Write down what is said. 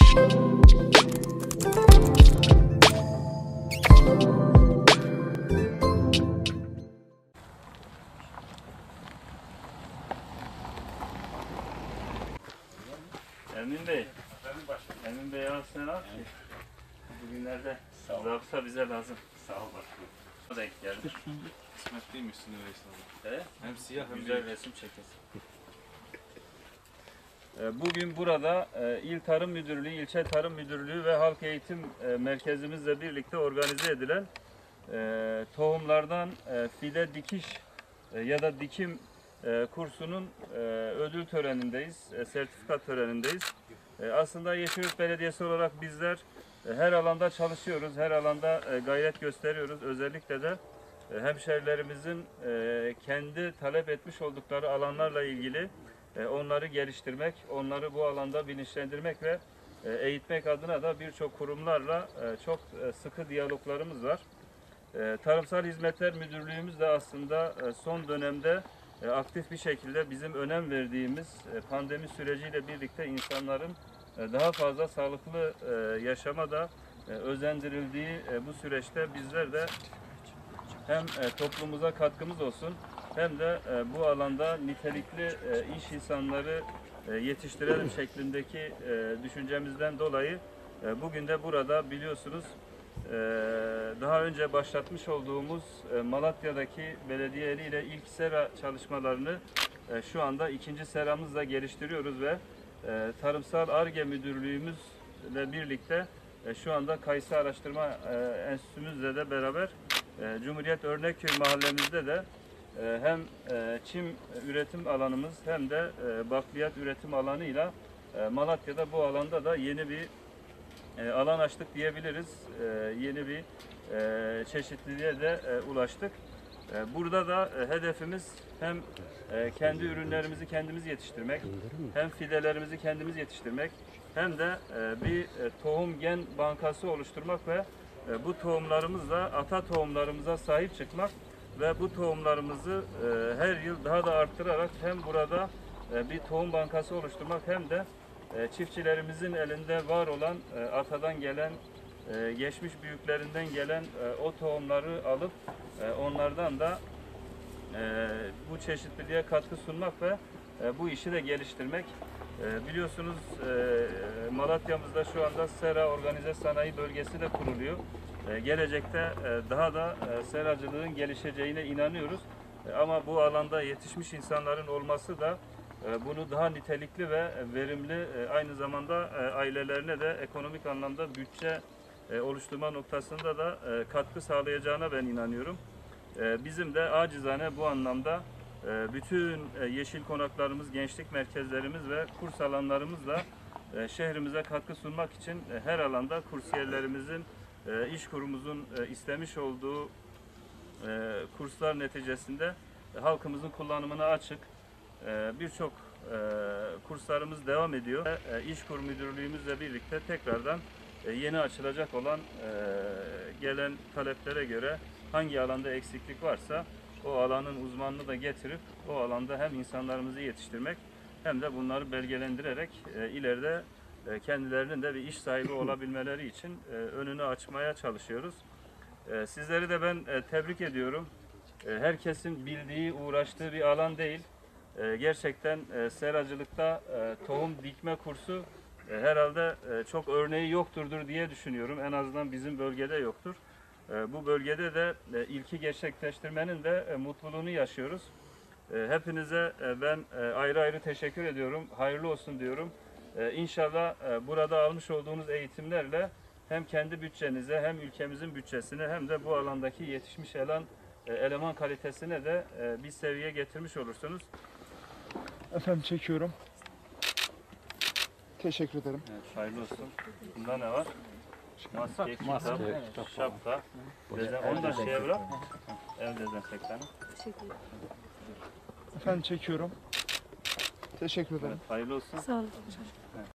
Emin Bey, Emin Bey sen al ki bugünlerde zabıta bize lazım. Sağ ol başkanım. Denk geldi. Kısmet değil mi üstünde Veysel? Hem siyah hem güzel resim çekesin. Bugün burada İl Tarım Müdürlüğü, İlçe Tarım Müdürlüğü ve Halk Eğitim Merkezimizle birlikte organize edilen tohumlardan fide dikiş ya da dikim kursunun ödül törenindeyiz, sertifika törenindeyiz. Aslında Yeşilyurt Belediyesi olarak bizler her alanda çalışıyoruz, her alanda gayret gösteriyoruz. Özellikle de hemşehrilerimizin kendi talep etmiş oldukları alanlarla ilgili onları geliştirmek, onları bu alanda bilinçlendirmek ve eğitmek adına da birçok kurumlarla çok sıkı diyaloglarımız var. Tarımsal Hizmetler Müdürlüğümüz de aslında son dönemde aktif bir şekilde bizim önem verdiğimiz pandemi süreciyle birlikte insanların daha fazla sağlıklı yaşama da özendirildiği bu süreçte bizler de hem toplumumuza katkımız olsun hem de bu alanda nitelikli iş insanları yetiştirelim şeklindeki düşüncemizden dolayı bugün de burada biliyorsunuz daha önce başlatmış olduğumuz Malatya'daki belediye eliyle ilk sera çalışmalarını şu anda ikinci seramızla geliştiriyoruz ve Tarımsal Ar-Ge Müdürlüğümüzle birlikte şu anda Kayısı Araştırma Enstitümüzle de beraber Cumhuriyet Örnekköy mahallemizde de hem çim üretim alanımız hem de bakliyat üretim alanıyla Malatya'da bu alanda da yeni bir alan açtık diyebiliriz. Yeni bir çeşitliliğe de ulaştık. Burada da hedefimiz hem kendi ürünlerimizi kendimiz yetiştirmek, hem fidelerimizi kendimiz yetiştirmek, hem de bir tohum gen bankası oluşturmak ve bu tohumlarımızla ata tohumlarımıza sahip çıkmak ve bu tohumlarımızı her yıl daha da arttırarak hem burada bir tohum bankası oluşturmak hem de çiftçilerimizin elinde var olan atadan gelen, geçmiş büyüklerinden gelen o tohumları alıp onlardan da bu çeşitliliğe katkı sunmak ve bu işi de geliştirmek. Biliyorsunuz Malatya'mızda şu anda sera organize sanayi bölgesi de kuruluyor. Gelecekte daha da seracılığın gelişeceğine inanıyoruz. Ama bu alanda yetişmiş insanların olması da bunu daha nitelikli ve verimli aynı zamanda ailelerine de ekonomik anlamda bütçe oluşturma noktasında da katkı sağlayacağına ben inanıyorum. Bizim de acizane bu anlamda bütün yeşil konaklarımız, gençlik merkezlerimiz ve kurs alanlarımızla şehrimize katkı sunmak için her alanda kursiyerlerimizin, iş kurumumuzun istemiş olduğu kurslar neticesinde halkımızın kullanımına açık. Birçok kurslarımız devam ediyor. İşkur Müdürlüğümüzle birlikte tekrardan yeni açılacak olan gelen taleplere göre hangi alanda eksiklik varsa o alanın uzmanını da getirip o alanda hem insanlarımızı yetiştirmek hem de bunları belgelendirerek ileride kendilerinin de bir iş sahibi olabilmeleri için önünü açmaya çalışıyoruz. Sizleri de ben tebrik ediyorum. Herkesin bildiği, uğraştığı bir alan değil. Gerçekten seracılıkta tohum dikme kursu herhalde çok örneği yokturdur diye düşünüyorum. En azından bizim bölgede yoktur. Bu bölgede de ilki gerçekleştirmenin de mutluluğunu yaşıyoruz. Hepinize ben ayrı ayrı teşekkür ediyorum. Hayırlı olsun diyorum. İnşallah burada almış olduğunuz eğitimlerle hem kendi bütçenize hem ülkemizin bütçesine hem de bu alandaki yetişmiş eleman kalitesine de bir seviye getirmiş olursunuz. Efendim çekiyorum. Teşekkür ederim. Evet, hayırlı olsun. Bunda ne var? Maske, kitap, şapka. Onu da şeye bırak. El dezenfektanı. Efendim çekiyorum. Teşekkür ederim. Evet, hayırlı olsun. Sağ olun.